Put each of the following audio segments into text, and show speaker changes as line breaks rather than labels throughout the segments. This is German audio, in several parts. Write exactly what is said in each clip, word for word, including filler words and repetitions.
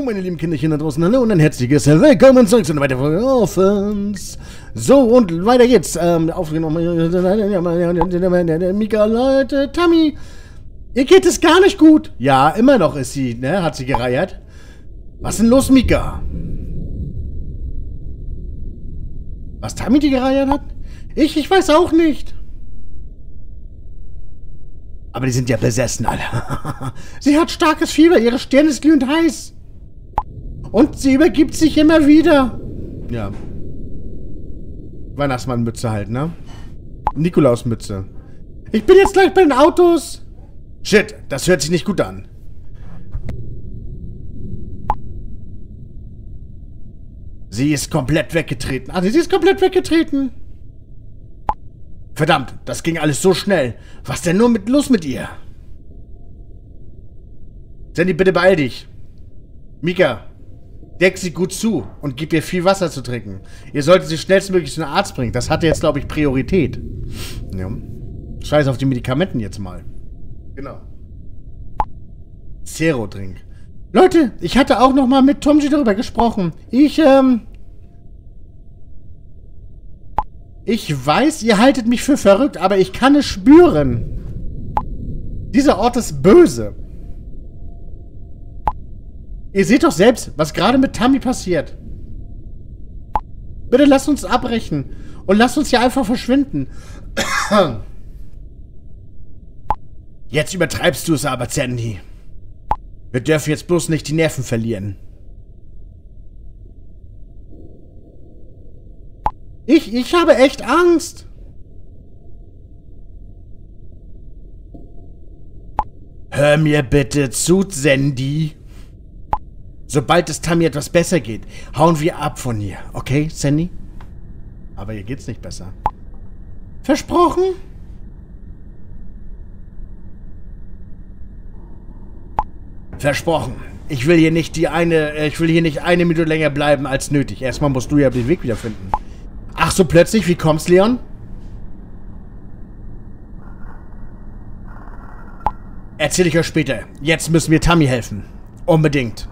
meine lieben Kinderchen da draußen, hallo und ein herzliches Willkommen zurück zu einer weiteren Folge Orphans. So, und weiter geht's. Ähm, aufgenommen. Mika, Leute, Tammy, ihr geht es gar nicht gut. Ja, immer noch ist sie, ne, hat sie gereiert. Was ist denn los, Mika? Was Tammy die gereiert hat? Ich, ich weiß auch nicht. Aber die sind ja besessen, alle. Sie hat starkes Fieber, ihre Stirn ist glühend heiß. Und sie übergibt sich immer wieder. Ja. Weihnachtsmannmütze halt, ne? Nikolausmütze. Ich bin jetzt gleich bei den Autos. Shit, das hört sich nicht gut an. Sie ist komplett weggetreten. Also sie ist komplett weggetreten. Verdammt, das ging alles so schnell. Was denn nur mit los mit ihr? Sandy, bitte beeil dich. Mika, deck sie gut zu und gib ihr viel Wasser zu trinken. Ihr solltet sie schnellstmöglich zu einem Arzt bringen. Das hatte jetzt, glaube ich, Priorität. Ja. Scheiß auf die Medikamenten jetzt mal. Genau. Zero-Drink. Leute, ich hatte auch noch mal mit Tomji darüber gesprochen. Ich, ähm... Ich weiß, ihr haltet mich für verrückt, aber ich kann es spüren. Dieser Ort ist böse. Ihr seht doch selbst, was gerade mit Tammy passiert. Bitte lasst uns abbrechen und lasst uns hier einfach verschwinden. Jetzt übertreibst du es aber, Sandy. Wir dürfen jetzt bloß nicht die Nerven verlieren. Ich, ich habe echt Angst. Hör mir bitte zu, Sandy. Sobald es Tammy etwas besser geht, hauen wir ab von hier. Okay, Sandy? Aber ihr geht's nicht besser. Versprochen? Versprochen. Ich will hier nicht die eine, ich will hier nicht eine Minute länger bleiben als nötig. Erstmal musst du ja den Weg wiederfinden. Ach so, plötzlich? Wie kommt's, Leon? Erzähl ich euch später. Jetzt müssen wir Tammy helfen. Unbedingt.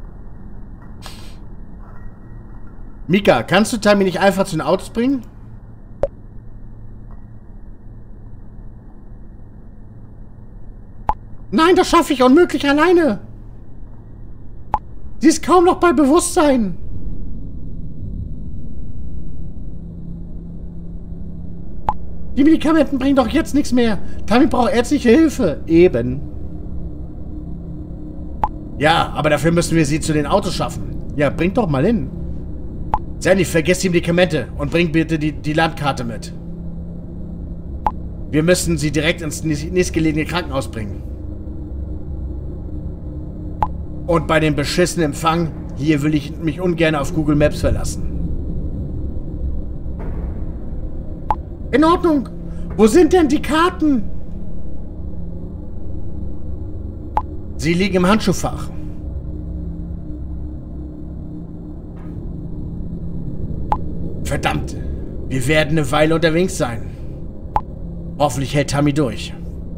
Mika, kannst du Tammy nicht einfach zu den Autos bringen? Nein, das schaffe ich unmöglich alleine. Sie ist kaum noch bei Bewusstsein. Die Medikamenten bringen doch jetzt nichts mehr. Tammy braucht ärztliche Hilfe. Eben. Ja, aber dafür müssen wir sie zu den Autos schaffen. Ja, bringt doch mal hin. Sandy, vergiss die Medikamente und bring bitte die, die Landkarte mit. Wir müssen sie direkt ins nächstgelegene Krankenhaus bringen. Und bei dem beschissenen Empfang, hier will ich mich ungern auf Google Maps verlassen. In Ordnung. Wo sind denn die Karten? Sie liegen im Handschuhfach. Verdammt. Wir werden eine Weile unterwegs sein. Hoffentlich hält Tammy durch.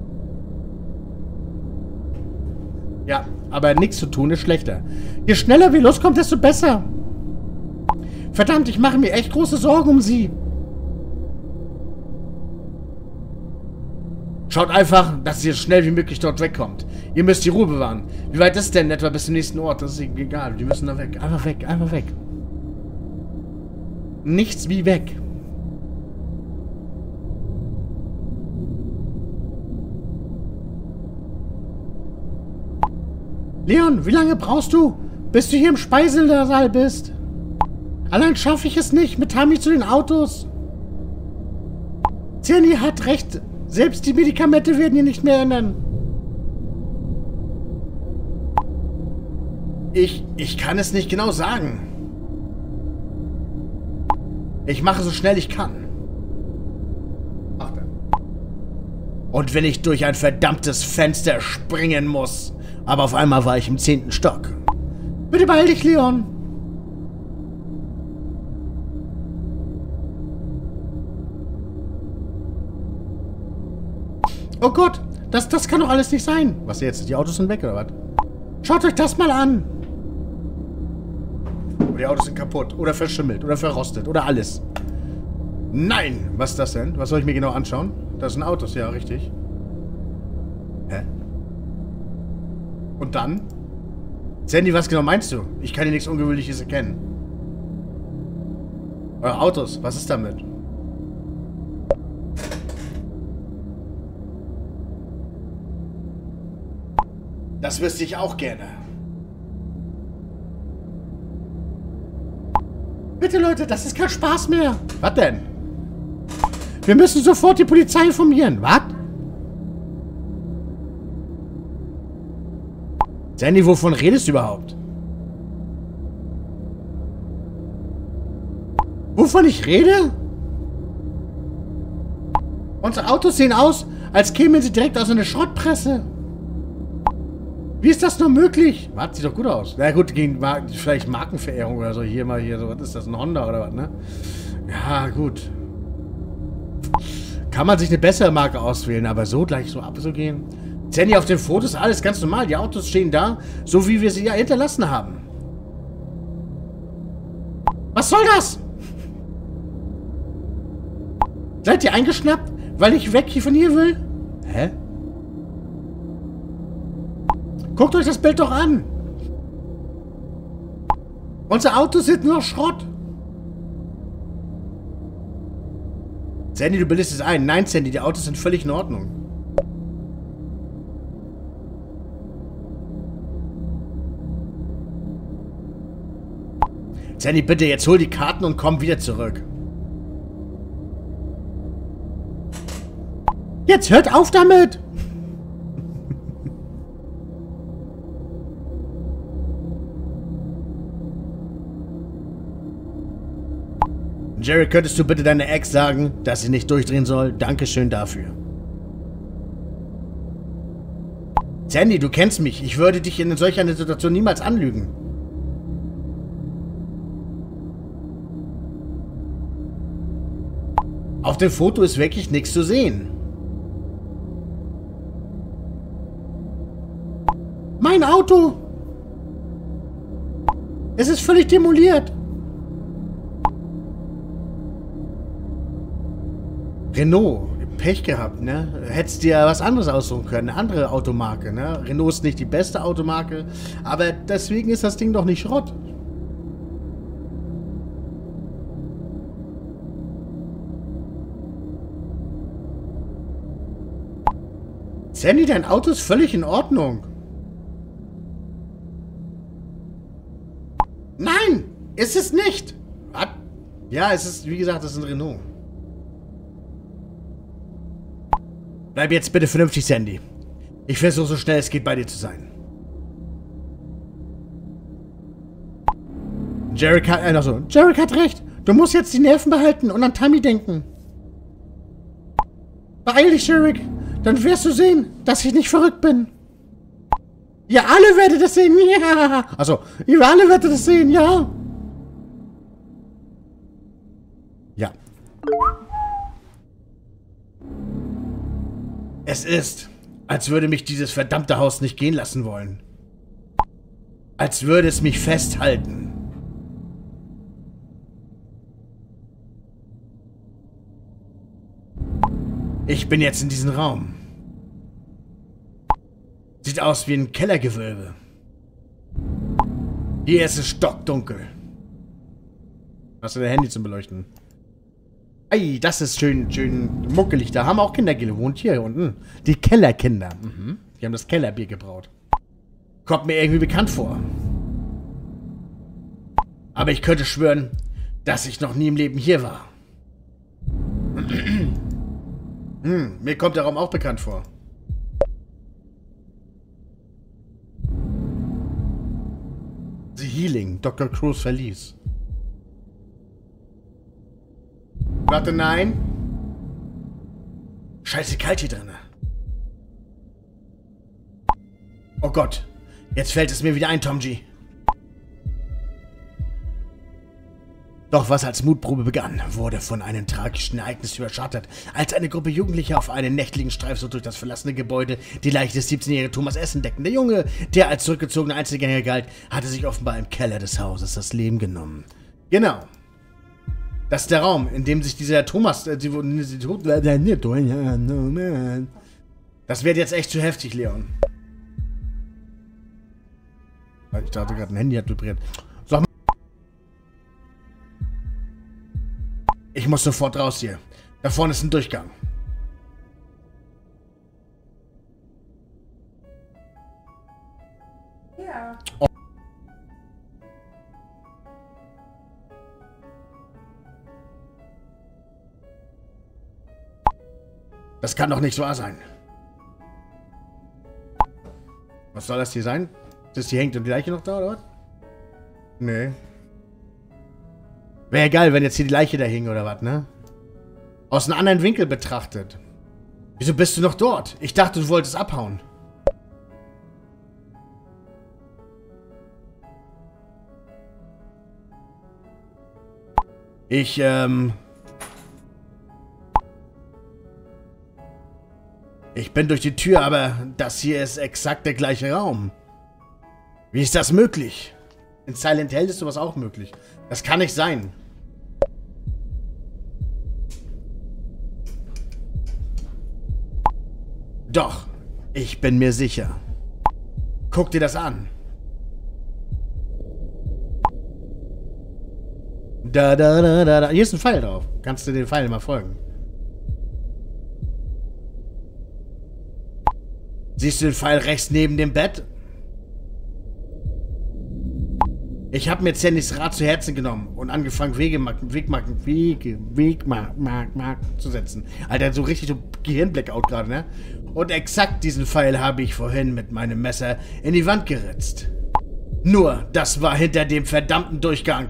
Ja, aber nichts zu tun ist schlechter. Je schneller wir loskommen, desto besser. Verdammt, ich mache mir echt große Sorgen um sie. Schaut einfach, dass ihr so schnell wie möglich dort wegkommt. Ihr müsst die Ruhe bewahren. Wie weit ist denn etwa bis zum nächsten Ort? Das ist egal. Die müssen da weg. Einfach weg, einfach weg. Nichts wie weg. Leon, wie lange brauchst du, bis du hier im Speisesaal bist? Allein schaffe ich es nicht mit Tammy zu den Autos. Sandy hat recht. Selbst die Medikamente werden ihn nicht mehr ändern. Ich, ich kann es nicht genau sagen. Ich mache so schnell ich kann. Achte. Und wenn ich durch ein verdammtes Fenster springen muss. Aber auf einmal war ich im zehnten Stock. Bitte beeil dich, Leon. Oh Gott, das, das kann doch alles nicht sein. Was jetzt? Die Autos sind weg, oder was? Schaut euch das mal an. Und die Autos sind kaputt. Oder verschimmelt. Oder verrostet. Oder alles. Nein! Was ist das denn? Was soll ich mir genau anschauen? Das sind Autos, ja, richtig. Hä? Und dann? Sandy, was genau meinst du? Ich kann hier nichts Ungewöhnliches erkennen. Eure Autos, was ist damit? Das wüsste ich auch gerne. Bitte, Leute, das ist kein Spaß mehr. Was denn? Wir müssen sofort die Polizei informieren. Was? Sandy, wovon redest du überhaupt? Wovon ich rede? Unsere Autos sehen aus, als kämen sie direkt aus einer Schrottpresse. Wie ist das nur möglich? Was? Sieht doch gut aus. Na gut, gegen Mar vielleicht Markenverehrung oder so. Hier mal hier so. Was ist das? Ein Honda oder was, ne? Ja, gut. Kann man sich eine bessere Marke auswählen, aber so gleich so abzugehen. Sandy, auf den Fotos alles ganz normal. Die Autos stehen da, so wie wir sie ja hinterlassen haben. Was soll das? Seid ihr eingeschnappt, weil ich weg hier von hier will? Hä? Guckt euch das Bild doch an. Unsere Autos sind nur Schrott. Sandy, du bildest es ein. Nein, Sandy, die Autos sind völlig in Ordnung. Sandy, bitte, jetzt hol die Karten und komm wieder zurück. Jetzt hört auf damit! Jerry, könntest du bitte deiner Ex sagen, dass sie nicht durchdrehen soll? Dankeschön dafür. Sandy, du kennst mich. Ich würde dich in solch einer Situation niemals anlügen. Auf dem Foto ist wirklich nichts zu sehen. Mein Auto! Es ist völlig demoliert. Renault, Pech gehabt, ne? Hättest dir was anderes aussuchen können, eine andere Automarke, ne? Renault ist nicht die beste Automarke, aber deswegen ist das Ding doch nicht Schrott. Sandy, dein Auto ist völlig in Ordnung. Nein, ist es nicht. Was? Ja, es ist, wie gesagt, es ist ein Renault. Bleib jetzt bitte vernünftig, Sandy. Ich versuche so schnell es geht bei dir zu sein. Jarek hat, äh, also, Jarek hat recht. Du musst jetzt die Nerven behalten und an Tammy denken. Beeil dich, Jarek. Dann wirst du sehen, dass ich nicht verrückt bin. Ihr alle werdet es sehen, ja. Also, ihr alle werdet es sehen, ja. Ja. Es ist, als würde mich dieses verdammte Haus nicht gehen lassen wollen. Als würde es mich festhalten. Ich bin jetzt in diesem Raum. Sieht aus wie ein Kellergewölbe. Hier ist es stockdunkel. Hast du dein Handy zum Beleuchten? Ei, das ist schön, schön muckelig. Da haben auch Kinder gewohnt. Hier unten. Die Kellerkinder. Mhm. Die haben das Kellerbier gebraut. Kommt mir irgendwie bekannt vor. Aber ich könnte schwören, dass ich noch nie im Leben hier war. Hm, mir kommt der Raum auch bekannt vor. The Healing, Doktor Cruz Verlies. Warte, nein. Scheiße, kalt hier drin. Oh Gott. Jetzt fällt es mir wieder ein, Tom G. Doch was als Mutprobe begann, wurde von einem tragischen Ereignis überschattet, als eine Gruppe Jugendlicher auf einen nächtlichen Streifzug durch das verlassene Gebäude die Leiche des siebzehnjährigen Thomas S. entdeckten. Der Junge, der als zurückgezogener Einzelgänger galt, hatte sich offenbar im Keller des Hauses das Leben genommen. Genau. Das ist der Raum, in dem sich dieser Thomas... Äh, die, die, das wird jetzt echt zu heftig, Leon. Ich dachte gerade, ein Handy hat vibriert. So, ich muss sofort raus hier. Da vorne ist ein Durchgang.
Ja.
Oh. Das kann doch nicht wahr sein. Was soll das hier sein? Ist die hängt und die Leiche noch da, oder was? Nee. Wäre ja geil, wenn jetzt hier die Leiche da hing, oder was, ne? Aus einem anderen Winkel betrachtet. Wieso bist du noch dort? Ich dachte, du wolltest abhauen. Ich, ähm... Ich bin durch die Tür, aber das hier ist exakt der gleiche Raum. Wie ist das möglich? In Silent Hill ist sowas auch möglich. Das kann nicht sein. Doch, ich bin mir sicher. Guck dir das an. Da, da, da, da, da. Hier ist ein Pfeil drauf. Kannst du den Pfeil mal folgen? Siehst du den Pfeil rechts neben dem Bett? Ich habe mir Sandys Rat zu Herzen genommen und angefangen, Wegemarken, Wegmarken, Wege, Wegmarken zu setzen. Alter, so richtig so Gehirnblackout gerade, ne? Und exakt diesen Pfeil habe ich vorhin mit meinem Messer in die Wand geritzt. Nur, das war hinter dem verdammten Durchgang.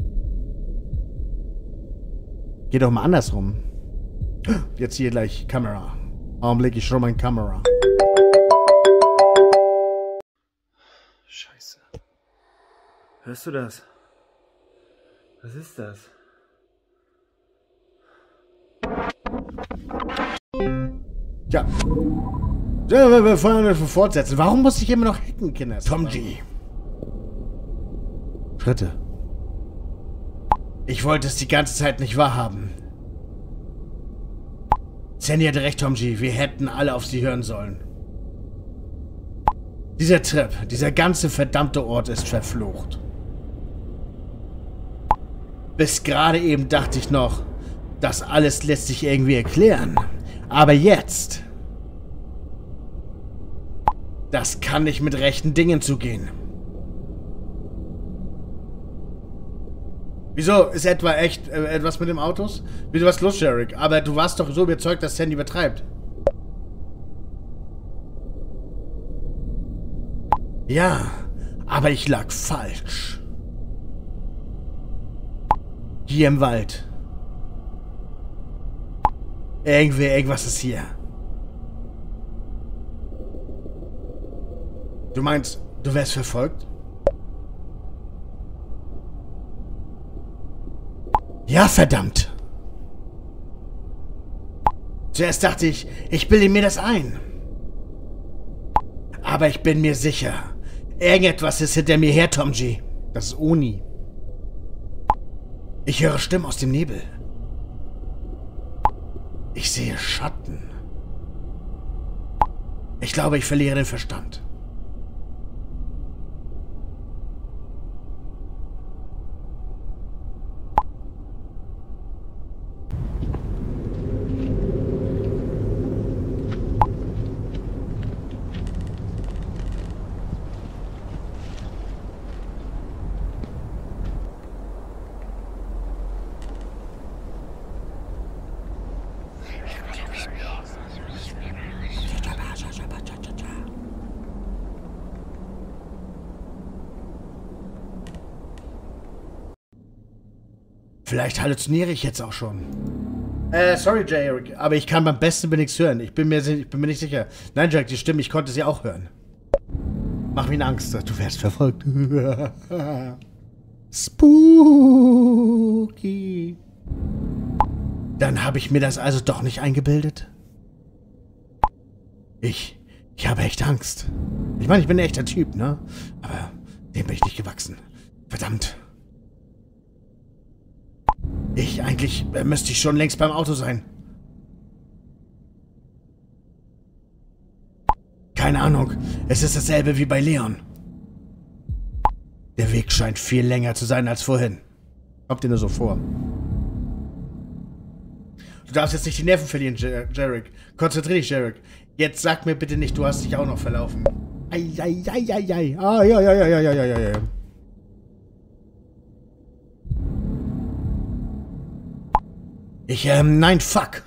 Geh doch mal andersrum. Jetzt hier gleich Kamera. Augenblick, ich schau mal in Kamera.
Scheiße. Hörst du das? Was ist das?
Ja. Ja, wir, wir wollen das fortsetzen. Warum muss ich immer noch hacken, Kinder? Tom G. Schritte. Ich wollte es die ganze Zeit nicht wahrhaben. Sandy hatte recht, Tom G. Wir hätten alle auf sie hören sollen. Dieser Trip, dieser ganze verdammte Ort ist verflucht. Bis gerade eben dachte ich noch, das alles lässt sich irgendwie erklären. Aber jetzt... Das kann nicht mit rechten Dingen zugehen. Wieso? Ist etwa echt äh, etwas mit dem Autos? Wieso was los, Jarek? Aber du warst doch so überzeugt, dass Sandy übertreibt. Ja, aber ich lag falsch. Hier im Wald. Irgendwie, irgendwas ist hier. Du meinst, du wärst verfolgt? Ja, verdammt. Zuerst dachte ich, ich bilde mir das ein. Aber ich bin mir sicher, irgendetwas ist hinter mir her, Tom G. Das ist Oni. Ich höre Stimmen aus dem Nebel. Ich sehe Schatten. Ich glaube, ich verliere den Verstand. Vielleicht halluziniere ich jetzt auch schon. Äh, sorry, Jarek, aber ich kann beim besten mir nichts hören. Ich bin mir, ich bin mir nicht sicher. Nein, Jack, die Stimme, ich konnte sie auch hören. Mach mir Angst, du wärst verfolgt. Spooky. Hihi. Dann habe ich mir das also doch nicht eingebildet. Ich, ich habe echt Angst. Ich meine, ich bin ein echter Typ, ne? Aber dem bin ich nicht gewachsen. Verdammt. Ich, eigentlich äh, müsste ich schon längst beim Auto sein. Keine Ahnung. Es ist dasselbe wie bei Leon. Der Weg scheint viel länger zu sein als vorhin. Kommt dir nur so vor. Du darfst jetzt nicht die Nerven verlieren, Jer Jarek. Konzentrier dich, Jarek. Jetzt sag mir bitte nicht, du hast dich auch noch verlaufen. Eieieiei. Ah, ja, ja, ja, ja, ja, ja, ja. Ich, ähm, nein, fuck.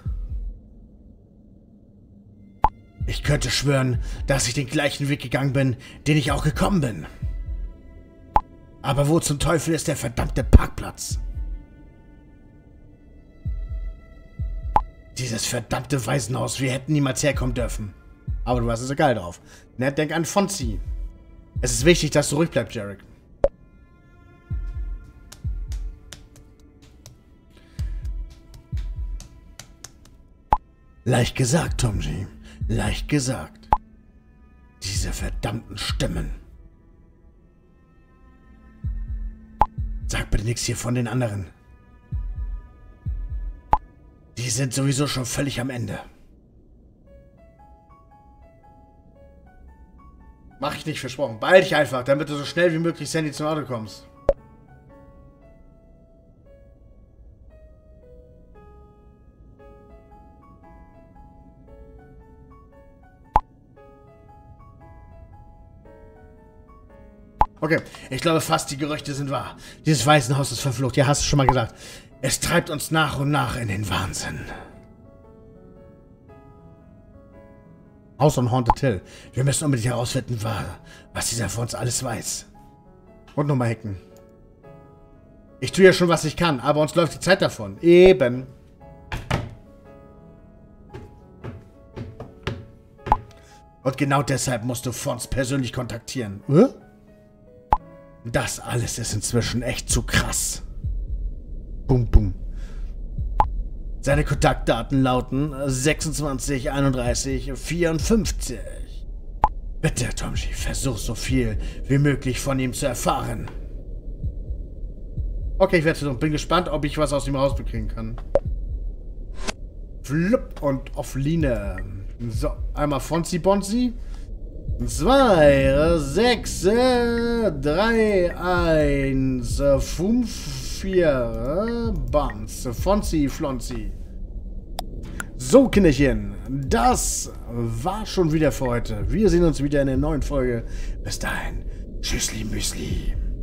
Ich könnte schwören, dass ich den gleichen Weg gegangen bin, den ich auch gekommen bin. Aber wo zum Teufel ist der verdammte Parkplatz? Dieses verdammte Waisenhaus, wir hätten niemals herkommen dürfen. Aber du hast es egal drauf. Ned, denk an Fonzie. Es ist wichtig, dass du ruhig bleibst, Jarek. Leicht gesagt, Tomji. Leicht gesagt. Diese verdammten Stimmen. Sag bitte nichts hier von den anderen. Die sind sowieso schon völlig am Ende. Mach ich nicht, versprochen. Beeil dich einfach, damit du so schnell wie möglich Sandy zum Auto kommst. Okay, ich glaube fast, die Gerüchte sind wahr. Dieses Waisenhaus ist verflucht. Ja, hast du schon mal gesagt. Es treibt uns nach und nach in den Wahnsinn. Haus on Haunted Hill. Wir müssen unbedingt herausfinden, was dieser von uns alles weiß. Und nochmal hacken. Ich tue ja schon, was ich kann, aber uns läuft die Zeit davon. Eben. Und genau deshalb musst du Fons persönlich kontaktieren. Äh? Das alles ist inzwischen echt zu krass. Bum, bum. Seine Kontaktdaten lauten sechsundzwanzig, einunddreißig, vierundfünfzig. Bitte, Tomji, versuch so viel wie möglich von ihm zu erfahren. Okay, ich werde versuchen. Bin gespannt, ob ich was aus ihm rausbekriegen kann. Flupp und Offline. So, einmal Fonzie Bonzi. zwei, sechs, drei, eins, fünf, vier, Bams, Fonzie, Flonzi. So, Kinderchen, das war schon wieder für heute. Wir sehen uns wieder in der neuen Folge. Bis dahin, tschüssli, Müsli.